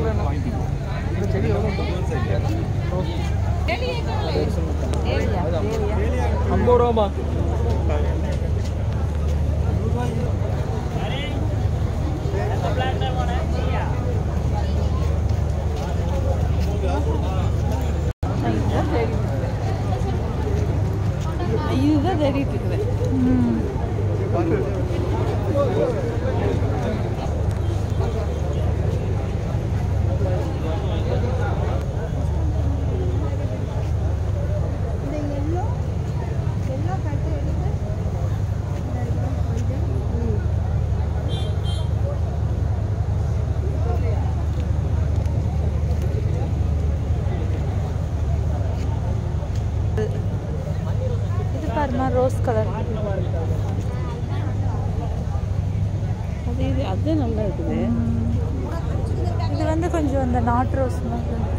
இதுதான் தேடிட்டு இருக்கிறேன். ரோஸ் கலர் அது நல்லா இருக்குது. இது வந்து கொஞ்சம் அந்த நாட் ரோஸ் மாதிரி